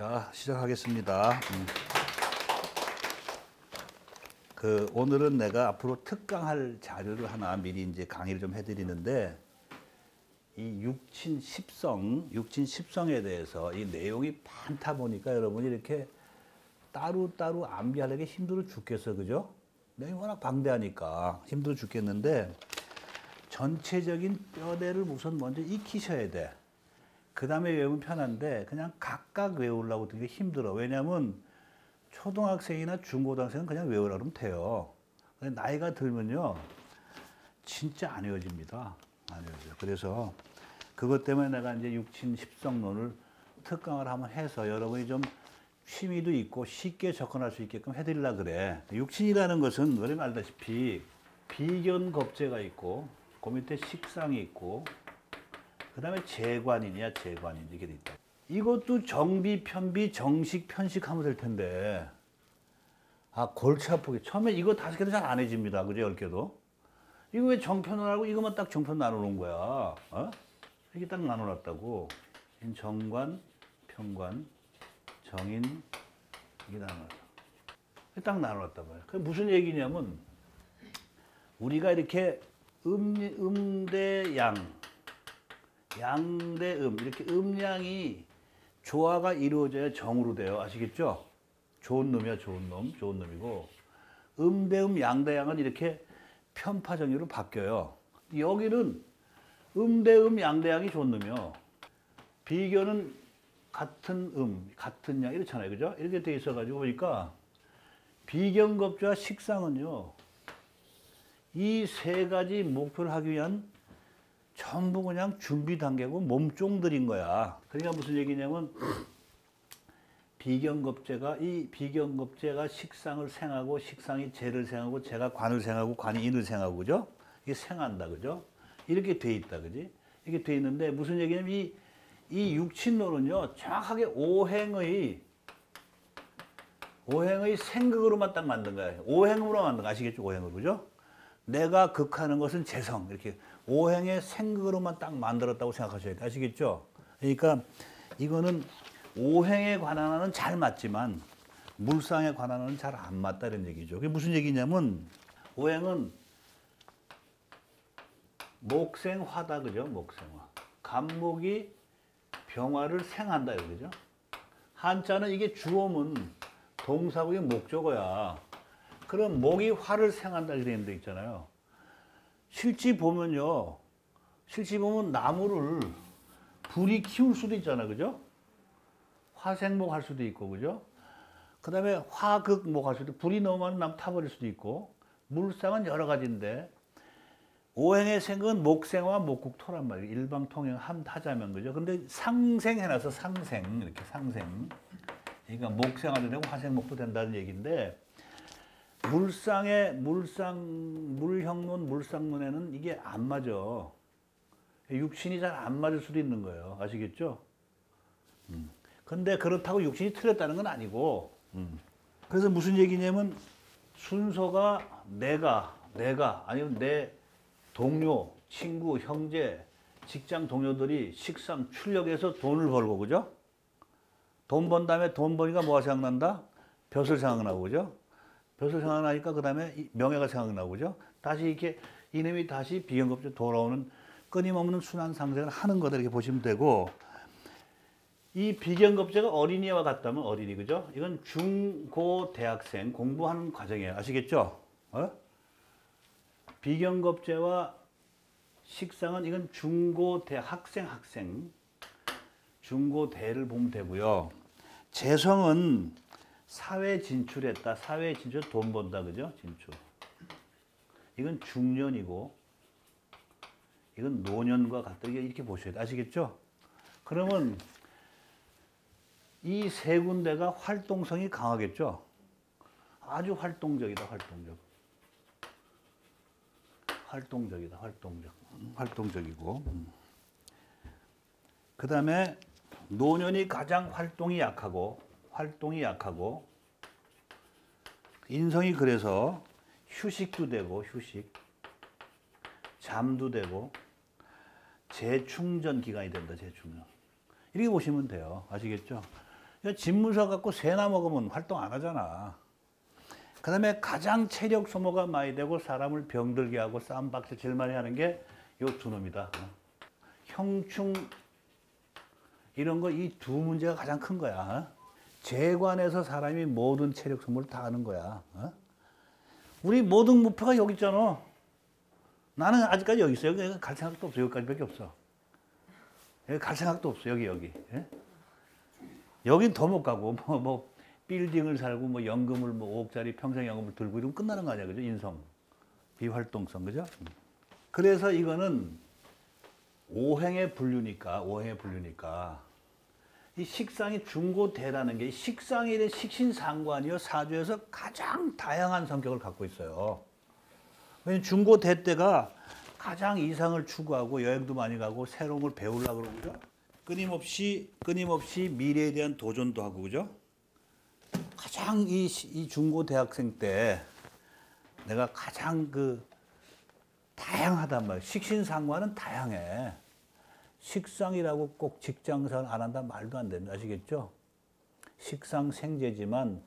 자, 시작하겠습니다. 오늘은 내가 앞으로 특강할 자료를 하나 미리 이제 강의를 좀 해드리는데, 이 육친십성에 대해서 이 내용이 많다 보니까 여러분이 이렇게 따로따로 암기하려기 힘들어 죽겠어, 그죠? 내용이 워낙 방대하니까 힘들어 죽겠는데, 전체적인 뼈대를 우선 먼저 익히셔야 돼. 그 다음에 외우면 편한데 그냥 각각 외우려고 되게 힘들어. 왜냐하면 초등학생이나 중고등학생은 그냥 외우라 그러면 돼요. 근데 나이가 들면요 진짜 안 외워집니다. 안 외워져요. 그래서 그것 때문에 내가 이제 육친십성론을 특강을 한번 해서 여러분이 좀 취미도 있고 쉽게 접근할 수 있게끔 해드리려고 그래. 육친이라는 것은 여러분 알다시피 비견겁제가 있고 그 밑에 식상이 있고 그 다음에 재관인이야, 재관인. 이게 돼 있다. 이것도 정비, 편비, 정식, 편식하면 될 텐데, 골치 아프게. 처음에 이거 5개도 잘 안 해집니다. 그죠? 10개도. 이거 왜 정편을 하고 이것만 딱 정편 나눠놓은 거야? 어? 이게 딱 나눠놨다고. 정관, 편관, 정인, 이게 나눠놨다. 딱 나눠놨단 말이야. 그게 무슨 얘기냐면, 우리가 이렇게 대 양, 양대 이렇게 음양이 조화가 이루어져야 정으로 돼요. 아시겠죠? 좋은 놈이야, 좋은 놈, 좋은 놈이고, 대 양대 양은 이렇게 편파정의로 바뀌어요. 여기는 대 양대 양이 좋은 놈이요. 비교는 같은 같은 양 이렇잖아요, 그죠? 이렇게 돼 있어가지고 보니까 비견겁주와 식상은요, 이 세 가지 목표를 하기 위한 전부 그냥 준비 단계고 몸종들인 거야. 그러니까 무슨 얘기냐면 이 비견겁제가 식상을 생하고 식상이 재를 생하고 재가 관을 생하고 관이 인을 생하고, 그죠? 이게 생한다, 그죠? 이렇게 돼 있다, 그지? 이렇게 돼 있는데 무슨 얘기냐면 이 육친론은요 정확하게 오행의 생극으로만 딱 만든 거야. 오행으로 만든 거 아시겠죠? 오행으로, 그죠? 내가 극하는 것은 재성, 이렇게 오행의 생극으로만 딱 만들었다고 생각하셔야 돼. 아시겠죠? 그러니까 이거는 오행에 관한 한은 잘 맞지만 물상에 관한 한은 잘 안 맞다, 이런 얘기죠. 그게 무슨 얘기냐면 오행은 목생화다, 그죠? 목생화. 간목이 병화를 생한다, 그죠? 한자는 이게 주어면 동사구의 목적어야. 그럼 목이 화를 생한다 이런 데 있잖아요. 실지 보면 나무를 불이 키울 수도 있잖아, 그죠? 화생목 할 수도 있고, 그죠? 그 다음에 화극목 할 수도 있고, 불이 너무 많으면 나무 타버릴 수도 있고, 물상은 여러 가지인데, 오행의 생은 목생화, 목국토란 말이에요. 일방통행 하자면, 그죠? 근데 상생해놔서 상생, 이렇게 상생. 그러니까 목생화도 되고 화생목도 된다는 얘기인데, 물형론, 물상론에는 이게 안 맞아. 육신이 잘 안 맞을 수도 있는 거예요. 아시겠죠? 근데 그렇다고 육신이 틀렸다는 건 아니고, 그래서 무슨 얘기냐면, 순서가 내가, 아니면 내 동료, 친구, 형제, 직장 동료들이 식상, 출력해서 돈을 벌고, 그죠? 돈 번 다음에 돈 버니까 뭐가 생각난다? 벼슬 생각나고, 그죠? 벼슬 생각나니까 그 다음에 명예가 생각나고, 그죠? 다시 이렇게 이놈이 다시 비견겁제 돌아오는 끊임없는 순환 상생을 하는 거다, 이렇게 보시면 되고, 이 비견겁제가 어린이와 같다면 어린이, 그죠? 이건 중고 대학생 공부하는 과정이에요. 아시겠죠? 비견겁제와 식상은 이건 중고 대학생, 중고 대를 보면 되고요. 재성은 사회 진출했다. 사회 진출, 돈 번다, 그죠? 진출. 이건 중년이고, 이건 노년과 같다. 이렇게 보셔야 돼. 아시겠죠? 그러면 이 세 군데가 활동성이 강하겠죠? 아주 활동적이다, 활동적이고. 그 다음에 노년이 가장 활동이 약하고, 인성이 그래서 휴식도 되고, 잠도 되고, 재충전 기간이 된다, 재충전. 이렇게 보시면 돼요. 아시겠죠? 집문서 갖고 새나 먹으면 활동 안 하잖아. 그 다음에 가장 체력 소모가 많이 되고 사람을 병들게 하고 싸움박질 제일 많이 하는 게 요 두 놈이다. 형충 이런 거 이 두 문제가 가장 큰 거야. 재관에서 사람이 모든 체력 소모를 다 하는 거야. 우리 모든 목표가 여기 있잖아. 나는 아직까지 여기 있어. 여기 갈 생각도 없어. 여기까지밖에 없어. 여기 갈 생각도 없어. 여기. 예? 여긴 더 못 가고 뭐 빌딩을 살고 뭐 연금을 뭐 5억짜리 평생 연금을 들고 이러면 끝나는 거 아니야, 그죠? 인성, 비활동성, 그죠? 그래서 이거는 오행의 분류니까 이 식상이 중고대라는 게 식상이 된 식신상관이요 사주에서 가장 다양한 성격을 갖고 있어요. 왜냐면 중고대 때가 가장 이상을 추구하고 여행도 많이 가고 새로운 걸 배우려고 그러죠. 끊임없이 미래에 대한 도전도 하고, 그죠? 가장 이 중고 대학생 때 내가 가장 다양하단 말이야. 식신상관은 다양해. 식상이라고 꼭 직장생활 안 한다 말도 안 됩니다. 아시겠죠? 식상 생재지만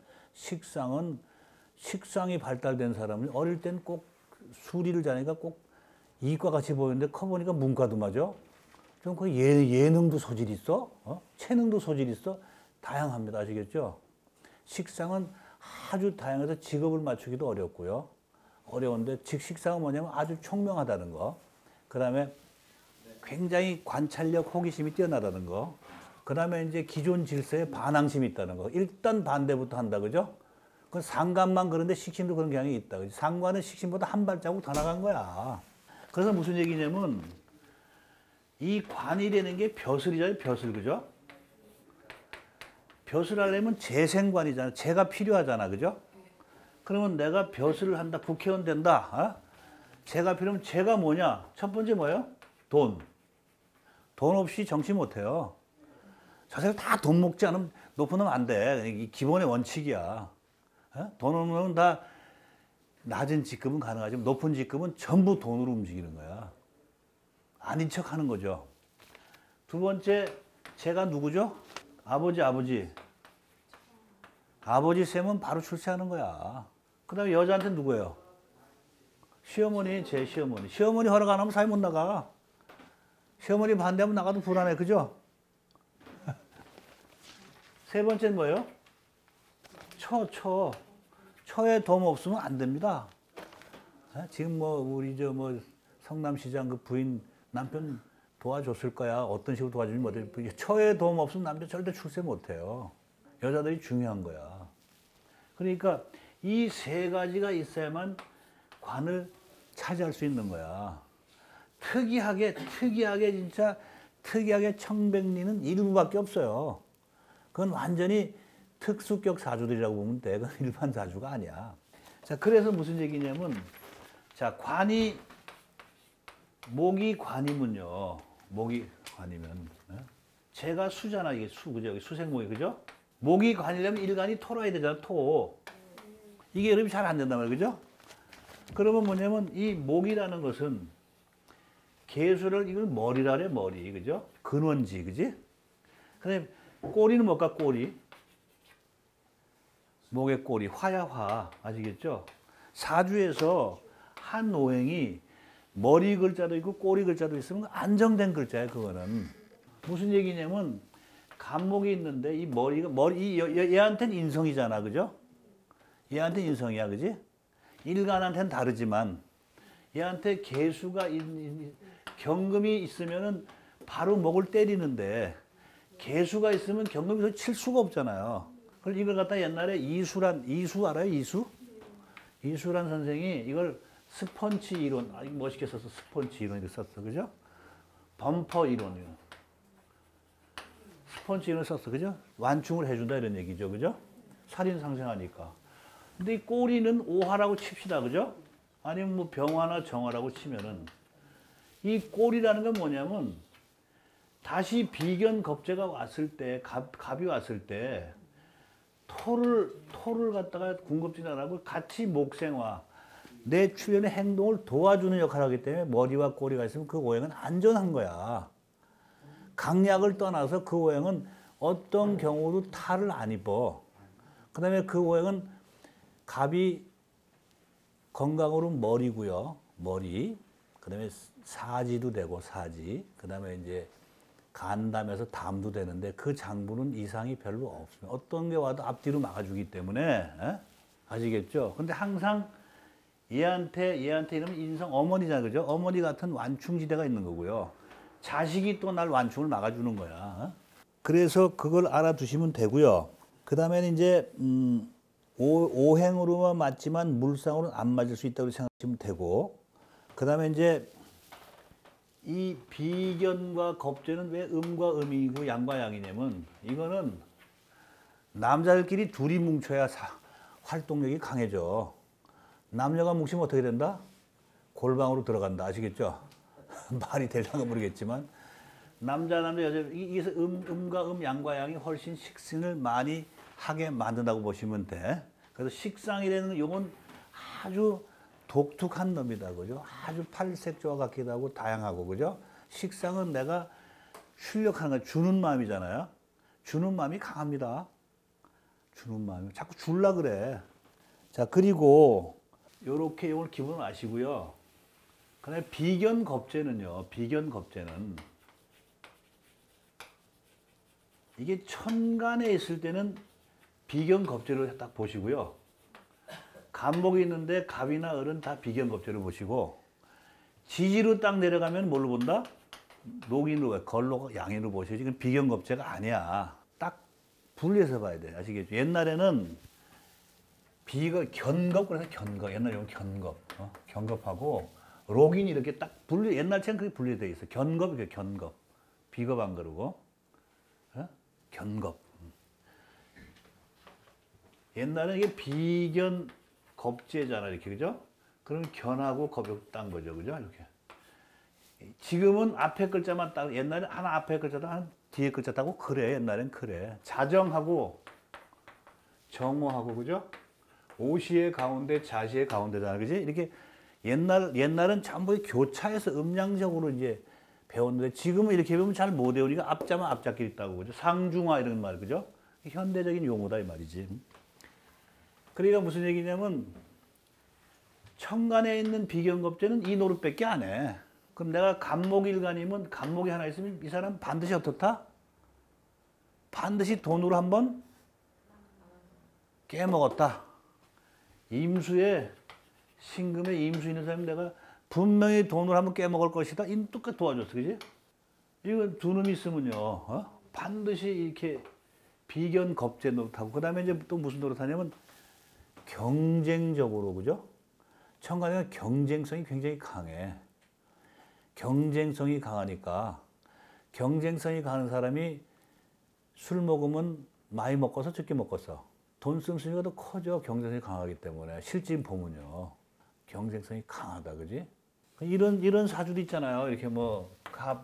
식상이 발달된 사람은 어릴 땐 꼭 수리를 잘하니까 꼭 이과 같이 보이는데 커보니까 문과도 맞아. 좀 그 예능도 소질 있어? 체능도 소질 있어? 다양합니다. 아시겠죠? 식상은 아주 다양해서 직업을 맞추기도 어렵고요. 어려운데 식상은 뭐냐면 아주 총명하다는 거. 그 다음에 굉장히 관찰력, 호기심이 뛰어나다는 거. 그 다음에 이제 기존 질서에 반항심이 있다는 거. 일단 반대부터 한다, 그죠? 그 상관만 그런데 식신도 그런 경향이 있다. 그죠? 상관은 식신보다 한 발자국 더 나간 거야. 그래서 무슨 얘기냐면 이 관이라는 게 벼슬이잖아요, 벼슬, 그죠? 벼슬 하려면 재생관이잖아. 재가 필요하잖아, 그죠? 그러면 내가 벼슬을 한다, 국회의원 된다. 재가 필요하면 재가 뭐냐? 첫 번째 뭐예요? 돈. 돈 없이 정치 못해요. 자세가 다 돈 먹지 않으면 높은 놈 안 돼. 이 기본의 원칙이야. 돈 없는 놈은 다 낮은 직급은 가능하지만 높은 직급은 전부 돈으로 움직이는 거야. 아닌 척 하는 거죠. 두 번째, 제가 누구죠? 아버지. 아버지 셈은 바로 출세하는 거야. 그 다음에 여자한테 누구예요? 시어머니, 제 시어머니. 시어머니 허락 안 하면 사회 못 나가. 시어머니 반대하면 나가도 불안해, 그죠? 세 번째는 뭐예요? 처에 도움 없으면 안 됩니다. 지금 우리 성남시장 그 부인 남편 도와줬을 거야. 어떤 식으로 도와주는지 모르겠는데 처에 도움 없으면 남편 절대 출세 못해요. 여자들이 중요한 거야. 그러니까 이 세 가지가 있어야만 관을 차지할 수 있는 거야. 특이하게 청백리는 일부밖에 없어요. 그건 완전히 특수격 사주들이라고 보면 돼. 그건 일반 사주가 아니야. 자, 그래서 무슨 얘기냐면, 자, 목이 관이면요. 목이 관이면, 제가 수잖아. 이게 그죠? 여기 수생목이, 그죠? 목이 관이려면 일간이 토라야 되잖아, 토. 이게 여러분이 잘 안 된단 말이에요, 그죠? 그러면 뭐냐면, 이 목이라는 것은 개수를, 이걸 머리라 그래, 머리, 그죠? 근원지, 그지? 그 다음에 꼬리는 뭘까, 꼬리? 목의 꼬리, 화야, 화. 아시겠죠? 사주에서 한 오행이 머리 글자도 있고 꼬리 글자도 있으면 안정된 글자예요, 그거는. 무슨 얘기냐면, 간목이 있는데, 이 얘한테는 인성이잖아, 그죠? 얘한테는 인성이야, 그지? 일간한테는 다르지만, 얘한테 개수가, 경금이 있으면은 바로 목을 때리는데, 개수가 있으면 경금이 칠 수가 없잖아요. 그래서 이걸 갖다 옛날에 이수 알아요? 이수란 선생이 이걸 스펀치 이론, 멋있게 써서 스펀치 이론 이렇게 썼어, 그죠? 범퍼 이론, 스펀치 이론을 썼어, 그죠? 완충을 해준다 이런 얘기죠, 그죠? 살인 상생하니까. 근데 이 꼬리는 오화라고 칩시다, 그죠? 아니면 뭐 병화나 정화라고 치면은 이 꼬리라는 건 뭐냐면 다시 비견 겁재가 왔을 때, 갑이 왔을 때 토를 갖다가 궁겁진하라고 같이 목생화, 내 출현의 행동을 도와주는 역할을 하기 때문에 머리와 꼬리가 있으면 그 오행은 안전한 거야. 강약을 떠나서 그 오행은 어떤 경우도 탈을 안 입어. 그 다음에 그 오행은 갑이 건강으로 머리고요. 머리. 그 다음에 사지도 되고 사지. 그 다음에 이제 간담에서 담도 되는데 그 장부는 이상이 별로 없어요. 어떤 게 와도 앞뒤로 막아주기 때문에 에? 아시겠죠? 근데 항상 얘한테 이러면 인성 어머니잖아, 그죠? 어머니 같은 완충지대가 있는 거고요. 자식이 또 날 완충을 막아주는 거야. 어? 그래서 그걸 알아두시면 되고요. 그 다음에는 이제 오행으로만 맞지만 물상으로는 안 맞을 수 있다고 생각하시면 되고, 그 다음에 이제 이 비견과 겁재는 왜 음과 음이고 양과 양이냐면 이거는 남자들끼리 둘이 뭉쳐야 활동력이 강해져. 남녀가 뭉치면 어떻게 된다? 골방으로 들어간다. 아시겠죠? 말이 될런가 모르겠지만 남자 여자 이게서 음과 양과 양이 훨씬 식신을 많이 하게 만든다고 보시면 돼. 그래서 식상이라는 요건 아주 독특한 놈이다, 그죠? 아주 팔색조와 같기도 하고 다양하고, 그죠? 식상은 내가 출력하는 거 주는 마음이잖아요. 주는 마음이 강합니다. 주는 마음이 자꾸 줄라 그래. 자, 그리고 요렇게 요걸 기본을 아시고요. 그다음에 비견겁재는요. 비견겁재는 이게 천간에 있을 때는 비견겁재로 딱 보시고요. 간목이 있는데 갑이나 을은 다 비견겁재로 보시고 지지로 딱 내려가면 뭘로 본다? 녹인으로, 걸로, 양인으로 보시고 지금 비견겁재가 아니야. 딱 분리해서 봐야 돼. 아시겠죠? 옛날에는 비가 견겁, 그래서 견겁. 옛날에 이건 견겁. 견겁하고 록인이 이렇게 딱 분리, 옛날처럼 그렇게 분리되어 있어. 견겁, 이게 견겁. 비겁 안 그러고. 견겁. 옛날에 이게 비견 겁재잖아, 이렇게, 그죠? 그럼 견하고 겁이 딴 거죠, 그죠? 이렇게. 지금은 앞에 글자만 따고, 옛날에 하나 앞에 글자도 하나 뒤에 글자 따고, 그래, 옛날엔 그래. 자정하고, 정오하고, 그죠? 오시의 가운데, 자시의 가운데잖아, 그지? 이렇게 옛날은 전부 교차해서 음량적으로 이제 배웠는데, 지금은 이렇게 배우면 잘 못 외우니까 앞자만 앞자끼리 있다고, 그죠? 상중하 이런 말, 그죠? 현대적인 용어다, 이 말이지. 그러니까 무슨 얘기냐면 천간에 있는 비견겁재는 이 노릇밖에 안 해. 그럼 내가 간목일간이면 간목이 하나 있으면 이 사람 반드시 어떻다? 반드시 돈으로 한번 깨먹었다. 임수에 신금에 임수 있는 사람이 내가 분명히 돈으로 한번 깨먹을 것이다. 이 똑같이 도와줬어, 그지? 이거 두 놈이 있으면요, 반드시 이렇게 비견겁재 노릇하고 그 다음에 이제 또 무슨 노릇하냐면 경쟁적으로, 그죠? 천간에는 경쟁성이 굉장히 강해. 경쟁성이 강하니까 경쟁성이 강한 사람이 술 먹으면 많이 먹어서 적게 먹었어. 돈 씀씀이가 더 커져. 경쟁성이 강하기 때문에. 실진 보면요. 경쟁성이 강하다, 그지? 이런 사주도 있잖아요. 이렇게 뭐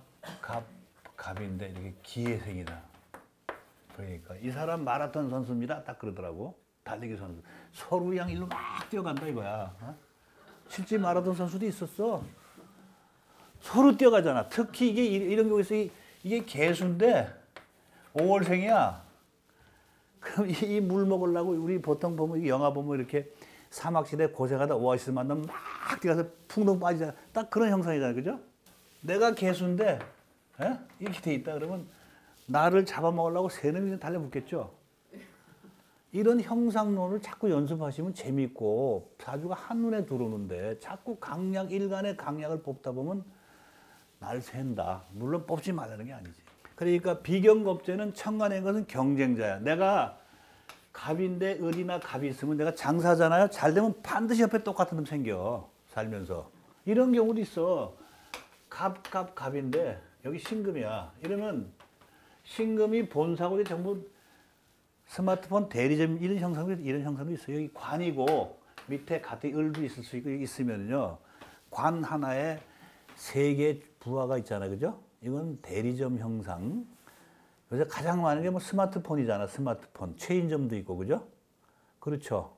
갑인데 이렇게 기회생이다. 그러니까 이 사람 마라톤 선수입니다. 딱 그러더라고. 달리기 선수. 서로 양 일로 막 뛰어간다 이거야. 실제 마라톤 선수도 있었어. 서로 뛰어가잖아. 특히 이게 이런 경우에서 이게 개수인데 5월생이야. 그럼 이 물 먹으려고 우리 보통 보면 영화 보면 이렇게 사막시대 고생하다 오아시스 만나면 막 뛰어가서 풍덩 빠지잖아. 딱 그런 형상이잖아, 그죠? 내가 개수인데 이렇게 돼 있다 그러면 나를 잡아먹으려고 세 놈이 달려붙겠죠. 이런 형상론을 자꾸 연습하시면 재미있고 사주가 한눈에 들어오는데 자꾸 일간의 강약을 뽑다 보면 날 샌다. 물론 뽑지 말라는 게 아니지. 그러니까 비견겁재는 천간에 있는 것은 경쟁자야. 내가 갑인데 을이나 갑이 있으면 내가 장사잖아요. 잘 되면 반드시 옆에 똑같은 놈 생겨. 살면서. 이런 경우도 있어. 갑인데 여기 신금이야. 이러면 신금이 본사고 전부 스마트폰 대리점 이런 형상도 있어요. 여기 관이고 밑에 같은 을도 있을 수 있고 있으면요. 관 하나에 세 개 부하가 있잖아요. 그죠? 이건 대리점 형상. 그래서 가장 많은 게 뭐 스마트폰이잖아. 스마트폰. 체인점도 있고, 그죠? 그렇죠.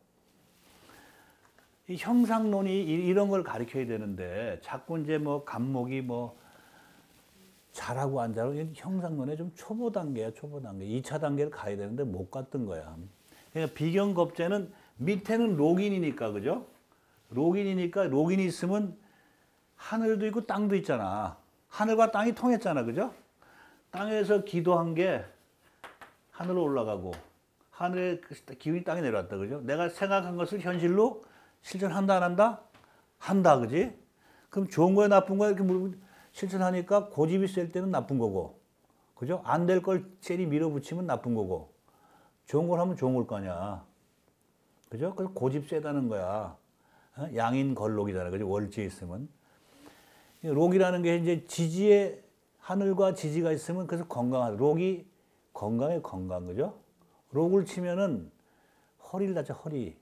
이 형상론이 이런 걸 가르쳐야 되는데 자꾸 이제 뭐 간목이 뭐 잘하고 안 잘하고 이게 형상론의 좀 초보 단계야, 초보 단계. 2차 단계를 가야 되는데 못 갔던 거야. 그러니까 비경겁제는 밑에는 록인이니까, 그죠? 록인이니까 록인이 있으면 하늘도 있고 땅도 있잖아. 하늘과 땅이 통했잖아, 그죠? 땅에서 기도한 게 하늘로 올라가고 하늘의 기운이 땅에 내려왔다, 그죠? 내가 생각한 것을 현실로 실천한다, 안 한다? 한다, 그지? 그럼 좋은 거야, 나쁜 거야? 이렇게 물으면 실천하니까 고집이 셀 때는 나쁜 거고, 그죠? 안 될 걸 젤이 밀어붙이면 나쁜 거고, 좋은 걸 하면 좋은 걸 거 아니야. 그죠? 그래서 고집 세다는 거야. 양인 걸록이잖아, 그죠? 월지에 있으면. 록이라는 게 이제 지지에 하늘과 지지가 있으면 그래서 건강하다. 록이 건강에 건강, 그죠? 록을 치면은 허리를 다쳐, 허리.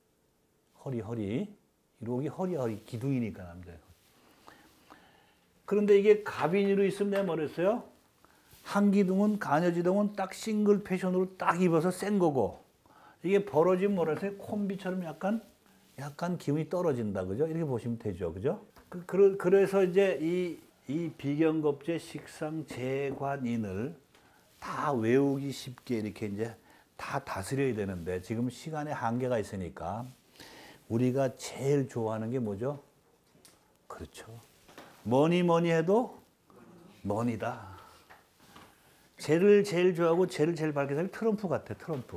록이 허리, 기둥이니까, 남자. 그런데 이게 갑인으로 있으면 내가 뭐랬어요? 한기둥은, 간여지둥은 딱 싱글 패션으로 딱 입어서 센 거고, 이게 벌어지면 뭐랬어요? 콤비처럼 약간 기운이 떨어진다, 그죠? 이렇게 보시면 되죠, 그죠? 그래서 이제 이 비경겁제 식상 재관인을 다 외우기 쉽게 이렇게 이제 다 다스려야 되는데 지금 시간에 한계가 있으니까 우리가 제일 좋아하는 게 뭐죠? 그렇죠. 뭐니 해도 머니다. 쟤를 제일 좋아하고 쟤를 제일 밝게 사람이 트럼프 같아, 트럼프.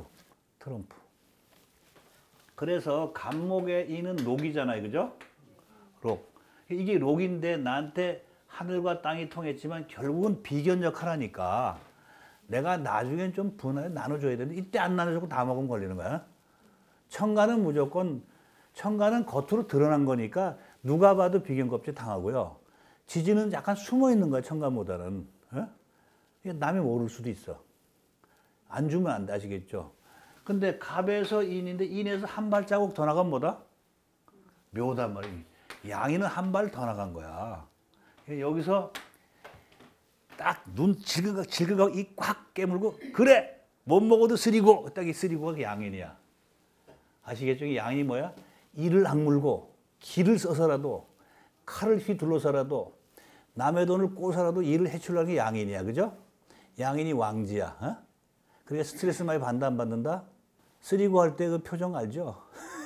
그래서 간목의 이는 록이잖아요, 그죠? 록. 이게 록인데 나한테 하늘과 땅이 통했지만 결국은 비견 역할하니까 내가 나중엔 좀 분할해 나눠줘야 되는데 이때 안 나눠주고 다 먹으면 걸리는 거야. 청간은 무조건, 청간은 겉으로 드러난 거니까 누가 봐도 비견겁제 당하고요. 지지는 약간 숨어 있는 거야, 청간보다는. 남이 모를 수도 있어. 안 주면 안 돼, 아시겠죠? 근데 갑에서 인인데 인에서 한 발자국 더 나가면 뭐다? 묘단 말이야. 양이는 한 발 더 나간 거야. 여기서 딱 눈 질그각 이 꽉 깨물고 그래 못 먹어도 쓰리고 딱 이 쓰리고가 양인이야. 아시겠죠? 이 양이 뭐야? 이를 악물고 기를 써서라도 칼을 휘둘러서라도 남의 돈을 꼬서라도 일을 해치려는 게 양인이야, 그죠? 양인이 왕지야. 그래 스트레스 많이 받는다 안 받는다? 쓰리고 할 때 그 표정 알죠?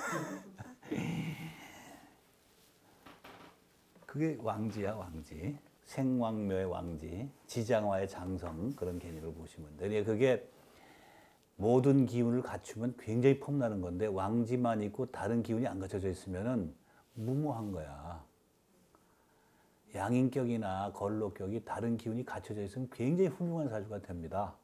그게 왕지야, 왕지. 생왕묘의 왕지, 지장화의 장성, 그런 개념을 보시면 돼요. 그게 모든 기운을 갖추면 굉장히 폼나는 건데 왕지만 있고 다른 기운이 안 갖춰져 있으면 무모한 거야. 양인격이나 걸록격이 다른 기운이 갖춰져 있으면 굉장히 훌륭한 사주가 됩니다.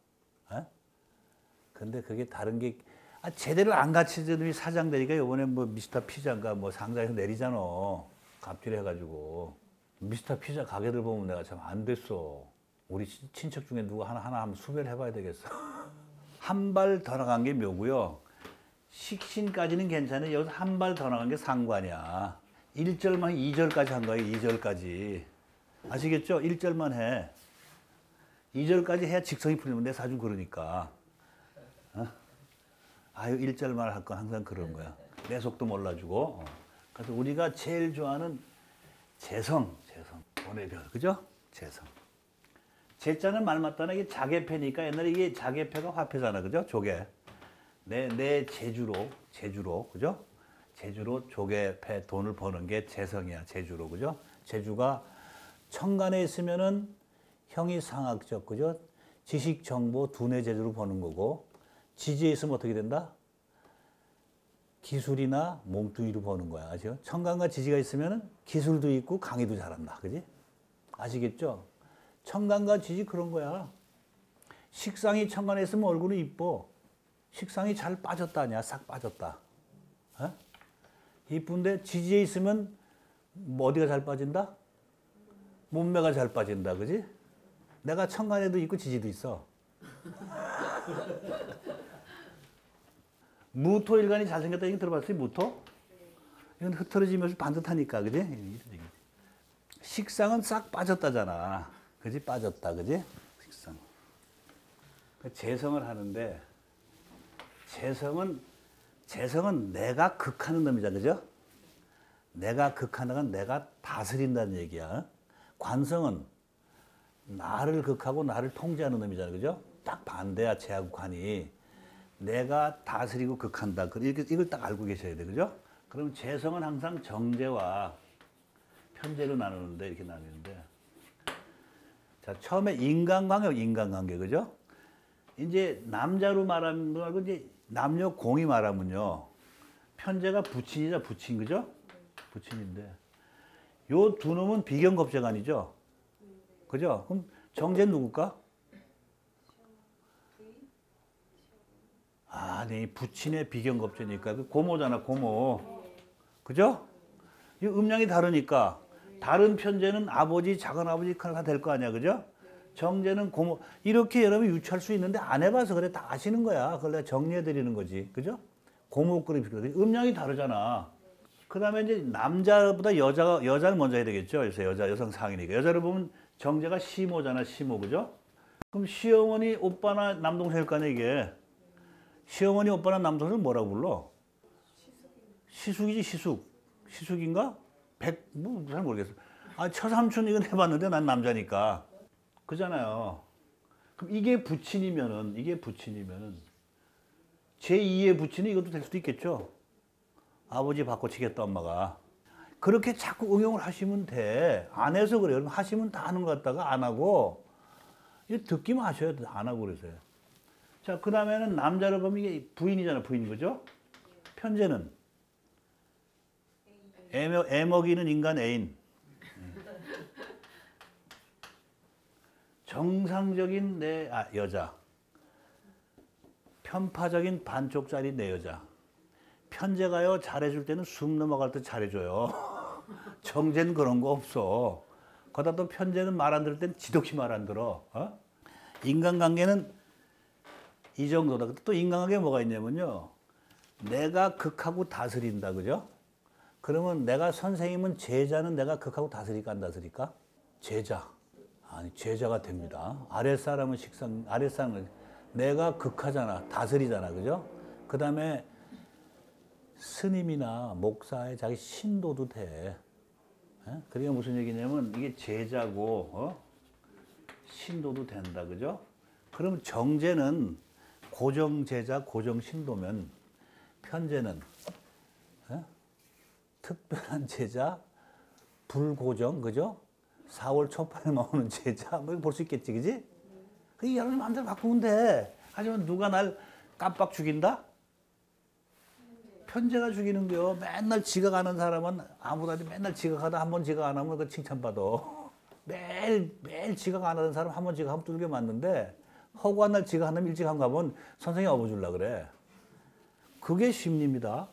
근데 그게 다른 게 제대로 안 갖춰지더니 사장 되니까 이번에 뭐 미스터 피자인가 뭐 상장에서 내리잖아. 갑질해가지고. 미스터 피자 가게들 보면 내가 참 안 됐어. 우리 친척 중에 누가 하나 한번 수배를 해봐야 되겠어. 한 발 더 나간 게 묘고요. 식신까지는 괜찮아요. 여기서 한 발 더 나간 게 상관이야. 1절만 2절까지 한 거예요. 2절까지. 아시겠죠? 1절만 해. 2절까지 해야 직성이 풀리면 내 사주 그러니까. 아유 1절만 할 건 항상 그런 거야. 내 속도 몰라주고. 그래서 우리가 제일 좋아하는 재성. 원해별, 그죠? 재성. 재자는 말 맞다나 이게 자개패니까 옛날에 이게 자개패가 화폐잖아, 그죠? 조개. 내 제주로, 그죠? 제주로 조개패 돈을 버는 게 재성이야, 제주로, 그죠? 제주가 천간에 있으면은 형이 상학적, 그죠? 지식, 정보, 두뇌 제주로 버는 거고, 지지에 있으면 어떻게 된다? 기술이나 몸뚱이로 버는 거야, 아시죠? 천간과 지지가 있으면은 기술도 있고 강의도 잘한다, 그지? 아시겠죠? 천간과 지지 그런 거야. 식상이 천간에 있으면 얼굴은 이뻐. 식상이 잘 빠졌다 아니야? 싹 빠졌다. 이쁜데 지지에 있으면 뭐 어디가 잘 빠진다? 몸매가 잘 빠진다, 그지? 내가 천간에도 있고 지지도 있어. 무토일간이 잘생겼다 얘기 들어봤어요? 무토? 이건 흐트러지면서 반듯하니까, 그지? 식상은 싹 빠졌다잖아. 그지? 빠졌다, 그지? 식상. 재성을 하는데, 재성은 내가 극하는 놈이잖아, 그죠? 내가 극하는 건 내가 다스린다는 얘기야. 관성은 나를 극하고 나를 통제하는 놈이잖아요. 그죠? 딱 반대야, 제하고 관이. 내가 다스리고 극한다. 이걸 딱 알고 계셔야 돼. 그죠? 그럼 재성은 항상 정제와 편제로 나누는데, 이렇게 나누는데. 자, 처음에 인간관계, 그죠? 이제 남자로 말하는 거 말고 이제 남녀 공이 말하면요. 편제가 부친이자 부친, 그죠? 부친인데. 요 두 놈은 비견겁제간이죠? 그죠? 그럼 정제는 누굴까? 아, 네, 부친의 비견겁제니까. 그 고모잖아, 고모. 그죠? 이 음량이 다르니까. 다른 편제는 아버지, 작은아버지, 큰아버지 될 거 아니야, 그죠? 정제는 고모. 이렇게 여러분 유추할 수 있는데 안 해봐서 그래. 다 아시는 거야. 그걸 내가 정리해드리는 거지. 그죠? 고모 그룹이거든. 음량이 다르잖아. 그 다음에 이제 남자보다 여자를 먼저 해야 되겠죠. 그래서 여성 상이니까. 여자를 보면 정제가 시모잖아, 시모. 그죠? 그럼 시어머니, 오빠나 남동생일 거 아니야, 이게. 시어머니, 오빠나 남동생을 뭐라고 불러? 시숙이지, 시숙. 시숙인가? 잘 모르겠어. 아, 처삼촌 이건 해봤는데 난 남자니까. 그잖아요. 그럼 이게 부친이면은, 제2의 부친이 이것도 될 수도 있겠죠. 아버지 바꿔치겠다, 엄마가. 그렇게 자꾸 응용을 하시면 돼. 안 해서 그래요. 하시면 다 하는 것 같다가 안 하고, 듣기만 하셔야 돼. 안 하고 그러세요. 자, 그 다음에는 남자를 보면 이게 부인이잖아, 부인, 그죠? 편제는? 애 먹이는 인간 애인. 정상적인 여자. 편파적인 반쪽짜리 내 여자. 편제가요, 잘해줄 때는 숨 넘어갈 때 잘해줘요. 정제는 그런 거 없어. 거기다 또 편제는 말 안 들을 땐 지독히 말 안 들어. 어? 인간관계는 이 정도다. 또 인간관계가 뭐가 있냐면요. 내가 극하고 다스린다, 그죠? 그러면 내가 선생님은 제자는 내가 극하고 다스릴까 안 다스릴까? 제자. 아니, 제자가 됩니다. 아랫사람은 내가 극하잖아. 다스리잖아. 그죠? 그 다음에 스님이나 목사의 자기 신도도 돼. 그러니까 무슨 얘기냐면 이게 제자고 신도도 된다. 그죠? 그럼 정제는 고정제자, 고정신도면 편제는 특별한 제자, 불고정, 그죠? 4월 초판에 나오는 제자, 뭐 볼 수 있겠지, 그지? 그 여러분 마음대로 바꾸면 돼. 하지만 누가 날 깜빡 죽인다? 편제가 죽이는 거요. 맨날 지각하는 사람은 아무도 맨날 지각하다 한 번 지각 안 하면 그 칭찬받아. 매일 지각 안 하는 사람 한 번 지각하면 두들겨 맞는데 허구한 날 지각 안 하면 일찍 한 가면 선생님이 업어주려고 그래. 그게 심리입니다.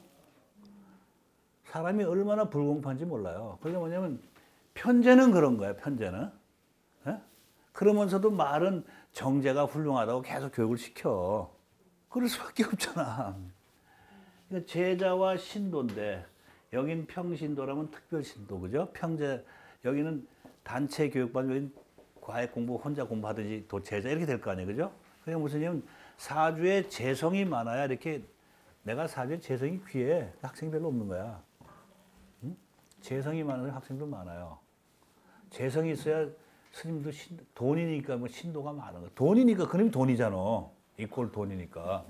사람이 얼마나 불공평한지 몰라요. 그게 뭐냐면 편제는 그런 거야, 편제는. 예? 그러면서도 말은 정제가 훌륭하다고 계속 교육을 시켜. 그럴 수밖에 없잖아. 그러니까 제자와 신도인데 여긴 평신도라면 특별신도, 그죠? 평제, 여기는 단체 교육받는, 여긴 과외 공부, 혼자 공부하든지 또 제자 이렇게 될 거 아니에요, 그죠? 그게 무슨 얘기냐면 사주에 재성이 많아야 이렇게 내가 사주에 재성이 귀해. 학생이 별로 없는 거야. 응? 재성이 많은 학생도 많아요. 재성이 있어야 스님도 돈이니까 뭐 신도가 많은 거야. 돈이니까 그놈이 돈이잖아. 이꼴 돈이니까.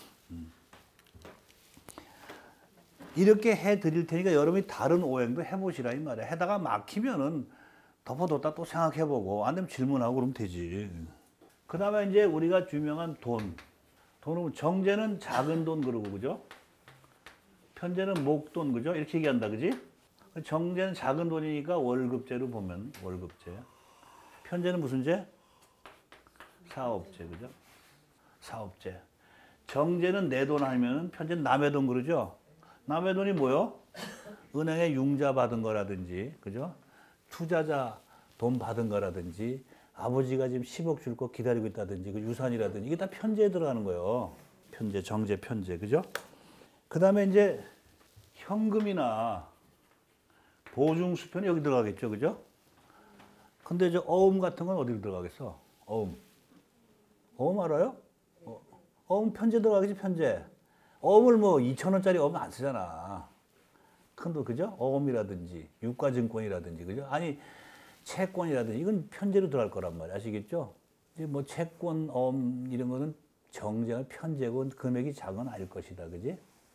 이렇게 해드릴 테니까 여러분이 다른 오행도 해보시라 이 말이야. 해다가 막히면은 덮어뒀다 또 생각해보고 안 되면 질문하고 그러면 되지. 그 다음에 이제 우리가 유명한 돈. 돈은 정제는 작은 돈 그러고, 그죠? 편제는 목돈, 그죠? 이렇게 얘기한다, 그지? 정제는 작은 돈이니까 월급제로 보면 월급제. 편제는 무슨 제? 사업제, 그죠? 사업제. 정제는 내 돈 아니면 편제는 남의 돈 그러죠? 남의 돈이 뭐요? 은행에 융자 받은 거라든지, 그죠? 투자자 돈 받은 거라든지, 아버지가 지금 10억 줄 거 기다리고 있다든지, 그 유산이라든지, 이게 다 편제에 들어가는 거예요. 편제, 정제, 편제, 그죠? 그 다음에 이제 현금이나 보증수표는 여기 들어가겠죠, 그죠? 근데 저 어음 같은 건 어디로 들어가겠어? 어음. 어음 알아요? 어음 편제 들어가겠지, 편제. 어음을 뭐 2,000원짜리 어음 안 쓰잖아. 큰 돈, 그죠? 어음이라든지, 유가증권이라든지, 그죠? 아니, 채권이라든지 이건 편제로 들어갈 거란 말이야. 아시겠죠? 이제 뭐 채권, 이런 거는 정제가 편제고 금액이 작은 아닐 것이다. 그지?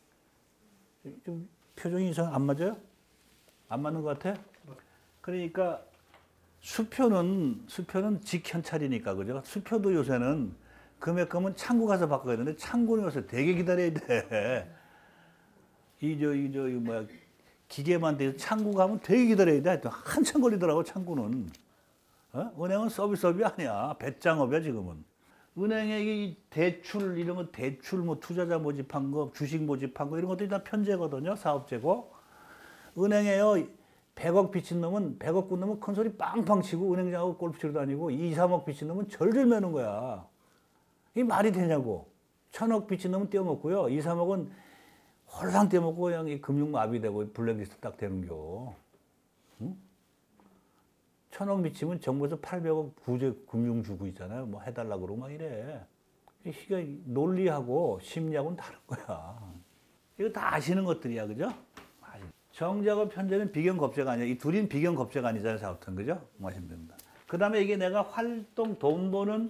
좀 표정이 이상 안 맞아요? 안 맞는 것 같아? 그러니까 수표는 직현찰이니까 그죠? 수표도 요새는 금액금은 창구 가서 바꿔야 되는데 창구는 요새 되게 기다려야 돼. 이 뭐야 기계만 돼서 창구 가면 되게 기다려야 돼. 하여튼 한참 걸리더라고 창구는. 은행은 서비스업이 아니야. 배짱업이야 지금은. 은행에 이 대출 이런 거 대출 뭐 투자자 모집한 거 주식 모집한 거 이런 것들이 다 편제거든요. 사업제고. 은행에요 100억 빚진 놈은 100억 꾼 놈은 큰 소리 빵빵 치고 은행장하고 골프 치러 다니고 2, 3억 빚진 놈은 절절 매는 거야. 이게 말이 되냐고. 1000억 빚진 놈은 떼어먹고요. 2, 3억은 홀랑 떼어먹고 그냥 이 금융 마비되고 블랙리스트 딱 되는겨. 응? 1000억 미치면 정부에서 800억 구제 금융 주고 있잖아요. 뭐 해달라고 그러고 막 이래. 이게 논리하고 심리하고는 다른 거야. 이거 다 아시는 것들이야. 그죠? 정제하고 편제는 비경겁제가 아니야. 이 둘인 비경겁제가 아니잖아요. 사업은. 그죠? 뭐 하시면 됩니다. 그 다음에 이게 내가 돈 버는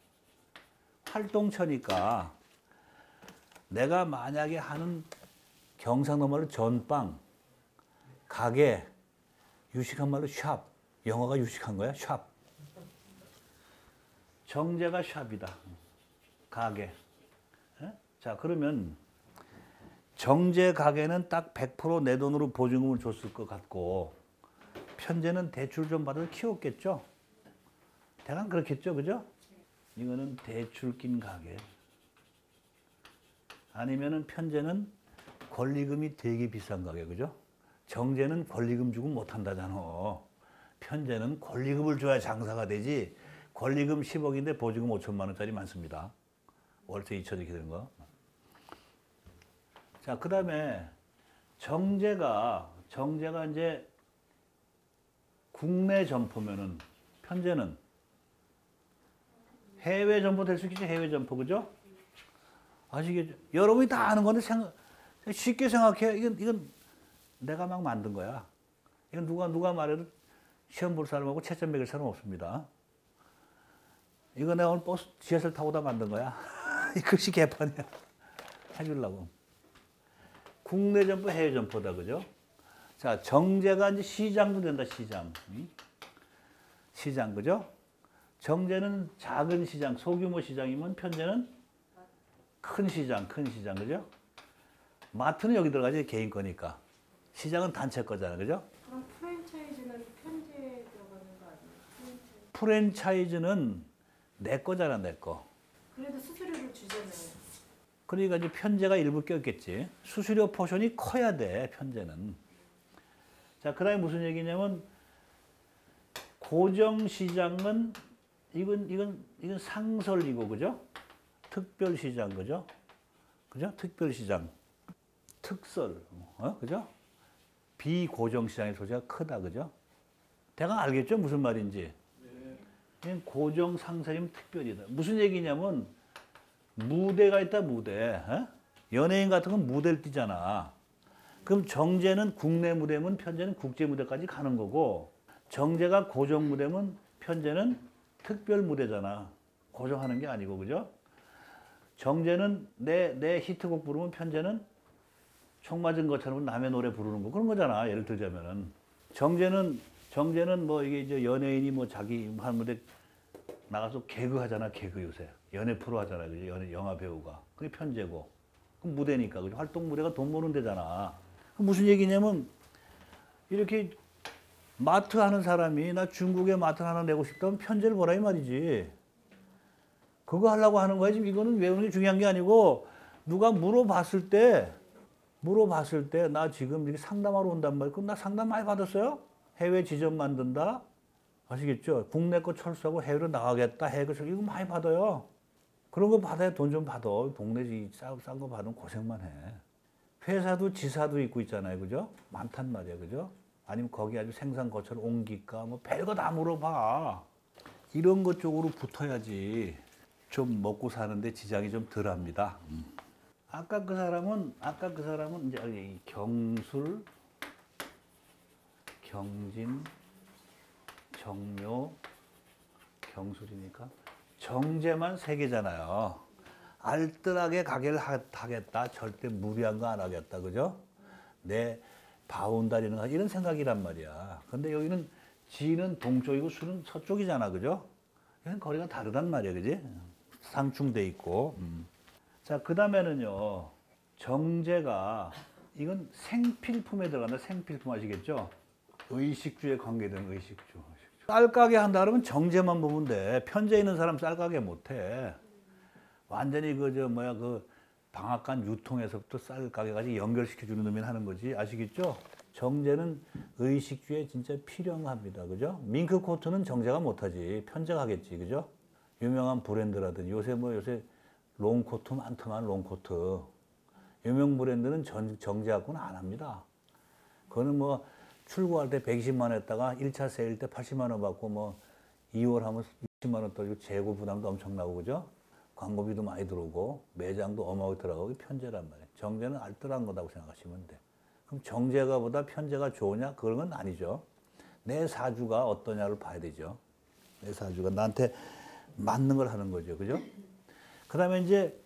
활동처니까 내가 만약에 하는 경상도 말로 전빵, 가게, 유식한 말로 샵. 영어가 유식한 거야? 샵. 정제가 샵이다. 가게. 자, 그러면 정제 가게는 딱 100% 내 돈으로 보증금을 줬을 것 같고 편제는 대출 좀 받아서 키웠겠죠? 대강 그렇겠죠? 그죠? 이거는 대출 낀 가게. 아니면은 편제는 권리금이 되게 비싼 가게. 그죠? 정제는 권리금 주고 못 한다잖아. 편제는 권리금을 줘야 장사가 되지. 권리금 10억인데 보증금 5천만 원짜리 많습니다. 월세 2천 이렇게 되는 거. 자, 그 다음에 정제가 이제 국내 점포면은 편제는 해외 점포 될 수 있겠죠? 해외 점포, 그죠? 아시겠죠? 여러분이 다 아는 건데 쉽게 생각해. 이건 내가 막 만든 거야. 이건 누가 말해도 시험 볼 사람하고 채점 매길 사람 없습니다. 이거 내가 오늘 버스 지하철 타고 다 만든 거야. 이 글씨 개판이야. 해주려고. 국내 점포, 해외 점포다, 그죠? 자, 정제가 이제 시장도 된다, 시장. 시장, 그죠? 정제는 작은 시장, 소규모 시장이면 편제는 큰 시장, 그죠? 마트는 여기 들어가지, 개인 거니까. 시장은 단체 거잖아, 그죠? 그럼 프랜차이즈는 편제 들어가는 거 아니에요? 프랜차이즈는 내 거잖아, 내 거. 그래도 수수료를 주잖아요. 그러니까 이제 편제가 일부 꼈겠지. 수수료 포션이 커야 돼, 편제는. 자, 그 다음에 무슨 얘기냐면, 고정시장은, 이건 상설이고, 그죠? 특별시장, 그죠? 그죠? 특별시장. 특설, 그죠? 비고정시장의 소재가 크다, 그죠? 대강 알겠죠? 무슨 말인지. 네. 고정 상설이면 특별이다. 무슨 얘기냐면, 무대가 있다, 무대. 연예인 같은 건 무대를 띄잖아. 그럼 정제는 국내 무대면 편제는 국제 무대까지 가는 거고, 정제가 고정 무대면 편제는 특별 무대잖아. 고정하는 게 아니고, 그죠? 정제는 내 히트곡 부르면 편제는 총 맞은 것처럼 남의 노래 부르는 거 그런 거잖아. 예를 들자면은 정제는 뭐 이게 이제 연예인이 뭐 자기 한 무대 나가서 개그 하잖아. 개그 요새 연예 프로 하잖아. 그죠? 영화 배우가 그게 편제고 그럼 무대니까 그죠? 활동 무대가 돈 버는 데잖아. 무슨 얘기냐면 이렇게 마트 하는 사람이 나 중국에 마트 하나 내고 싶다면 편제를 보라 이 말이지. 그거 하려고 하는 거야. 지금 이거는 외우는 게 중요한 게 아니고 누가 물어봤을 때 나 지금 이렇게 상담하러 온단 말이야. 그럼 나 상담 많이 받았어요? 해외 지점 만든다? 아시겠죠? 국내 거 철수하고 해외로 나가겠다. 해외 거 이거 많이 받아요. 그런 거 받아야 돈 좀 받아. 동네 싼 거 받으면 고생만 해. 회사도 지사도 있고 있잖아요. 그죠? 많단 말이야. 그죠? 아니면 거기 아주 생산 거처를 옮길까? 뭐 별거 다 물어봐. 이런 것 쪽으로 붙어야지 좀 먹고 사는데 지장이 좀 덜합니다. 아까 그 사람은 이제 경술, 경진, 정묘, 경술이니까 정제만 3개잖아요. 알뜰하게 가게를 하겠다. 절대 무리한 거 안 하겠다. 그죠? 내 바운다리 이런 생각이란 말이야. 근데 여기는 지는 동쪽이고 수는 서쪽이잖아. 그죠? 이건 거리가 다르단 말이야. 그지? 상충돼 있고. 자, 그 다음에는요. 정제가 이건 생필품에 들어간다. 생필품 아시겠죠? 의식주에 관계되는 의식주. 쌀가게 한다 그러면 정제만 보면 돼. 편제 있는 사람 쌀가게 못해. 완전히 그 방앗간 유통에서부터 쌀가게까지 연결시켜주는 놈이 하는 거지. 아시겠죠? 정제는 의식주에 진짜 필요합니다. 그죠? 밍크 코트는 정제가 못하지. 편제가 하겠지. 그죠? 유명한 브랜드라든지 요새 롱코트 많더만 롱코트. 유명 브랜드는 정제하고는 안 합니다. 그거는 뭐 출고할 때 120만 원 했다가 1차 세일 때 80만 원 받고 뭐 2월 하면 60만 원 떨고 재고 부담도 엄청나고 그죠? 광고비도 많이 들어오고 매장도 어마어마하게 들어가고 편제란 말이에요. 정제는 알뜰한 거라고 생각하시면 돼. 그럼 정제가 보다 편제가 좋으냐? 그런 건 아니죠. 내 사주가 어떠냐를 봐야 되죠. 내 사주가 나한테 맞는 걸 하는 거죠. 그죠? 그 다음에 이제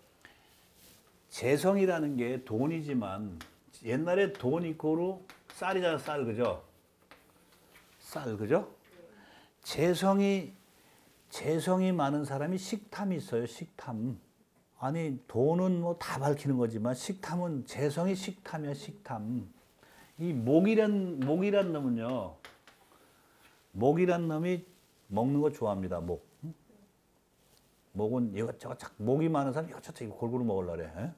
재성이라는 게 돈이지만 옛날에 돈 이꼬로 쌀이잖아, 쌀. 그죠? 쌀. 그죠? 재성이 많은 사람이 식탐이 있어요. 식탐. 아니 돈은 뭐 다 밝히는 거지만 식탐은 재성이 식탐이야. 식탐. 이 목이란 놈은요. 목이란 놈이 먹는 거 좋아합니다. 목. 목은 이것저것 목이 많은 사람이 이것저것 골고루 먹으려 그래.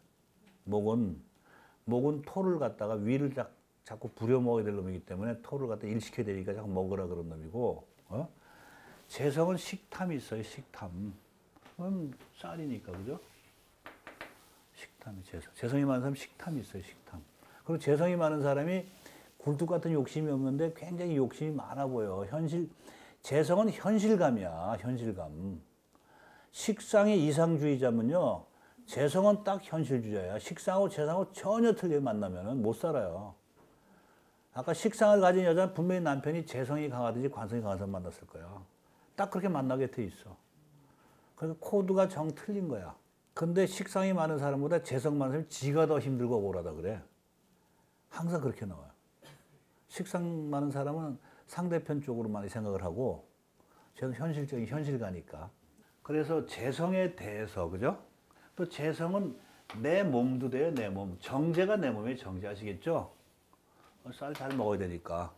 목은 토를 갖다가 위를 자꾸 부려 먹어야 될 놈이기 때문에 토를 갖다 일시켜야 되니까 자꾸 먹으라 그런 놈이고. 재성은 식탐이 있어요. 식탐. 그럼 쌀이니까 그죠? 식탐이 재성이 많은 사람 식탐이 있어요. 식탐. 그리고 재성이 많은 사람이 굴뚝 같은 욕심이 없는데 굉장히 욕심이 많아 보여. 재성은 현실감이야. 현실감. 식상의 이상주의자면요. 재성은 딱 현실주의자야. 식상하고 재성하고 전혀 틀리게 만나면 못 살아요. 아까 식상을 가진 여자는 분명히 남편이 재성이 강하든지 관성이 강한 사람 만났을 거야. 딱 그렇게 만나게 돼 있어. 그래서 코드가 정 틀린 거야. 근데 식상이 많은 사람보다 재성 많은 사람이 지가 더 힘들고 억울하다 그래. 항상 그렇게 나와요. 식상 많은 사람은 상대편 쪽으로 많이 생각을 하고 저는 현실적인 현실가니까. 그래서 재성에 대해서 그죠? 또 재성은 내 몸도 돼요. 내 몸. 정제가 내 몸에 정제 아시겠죠? 쌀 잘 먹어야 되니까.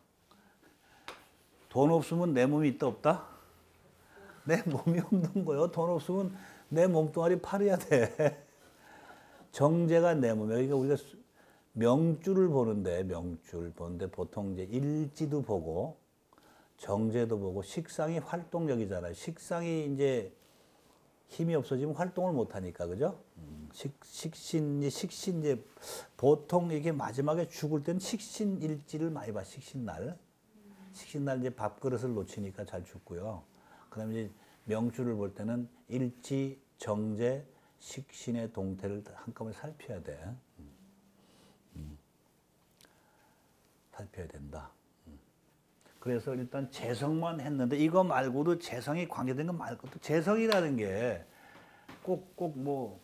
돈 없으면 내 몸이 있다 없다? 내 몸이 없는 거예요. 돈 없으면 내 몸뚱아리 팔아야 돼. 정제가 내 몸에. 그러니까 우리가 명주를 보는데 보통 이제 일지도 보고 정제도 보고 식상이 활동력이잖아요. 식상이 이제 힘이 없어지면 활동을 못 하니까 그죠? 식신 이제 보통 이게 마지막에 죽을 때는 식신일지를 많이 봐. 식신날 이제 밥그릇을 놓치니까 잘 죽고요. 그다음에 이제 명주를 볼 때는 일지, 정제, 식신의 동태를 한꺼번에 살펴야 돼. 살펴야 된다. 그래서 일단 재성만 했는데 이거 말고도 재성이 관계된 거 말고도 재성이라는 게 꼭 뭐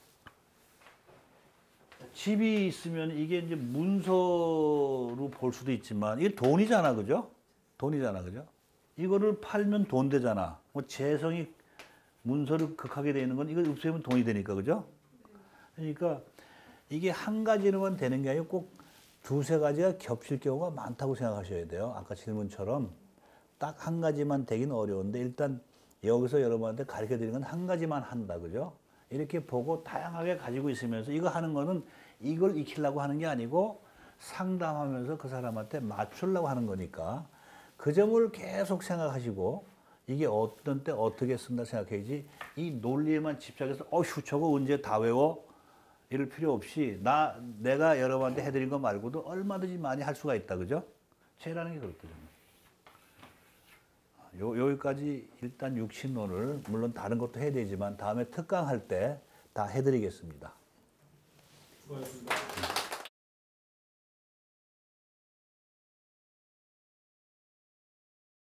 집이 있으면 이게 이제 문서로 볼 수도 있지만 이게 돈이잖아, 그죠? 돈이잖아, 그죠? 이거를 팔면 돈 되잖아. 뭐 재성이 문서를 극하게 되는 건 이걸 없애면 돈이 되니까, 그죠? 그러니까 이게 한 가지로만 되는 게 아니고 꼭 두세 가지가 겹칠 경우가 많다고 생각하셔야 돼요. 아까 질문처럼 딱 한 가지만 되긴 어려운데 일단 여기서 여러분한테 가르쳐 드리는 건 한 가지만 한다, 그죠? 이렇게 보고 다양하게 가지고 있으면서 이거 하는 거는 이걸 익히려고 하는 게 아니고 상담하면서 그 사람한테 맞추려고 하는 거니까 그 점을 계속 생각하시고 이게 어떤 때 어떻게 쓴다 생각해야지 이 논리에만 집착해서 어휴 저거 언제 다 외워? 이럴 필요 없이 내가 여러분한테 해드린 거 말고도 얼마든지 많이 할 수가 있다, 그죠? 죄라는 게 그렇거든요. 여기까지 일단 육신론을 물론 다른 것도 해야 되지만 다음에 특강할 때 다 해드리겠습니다. 수고하셨습니다.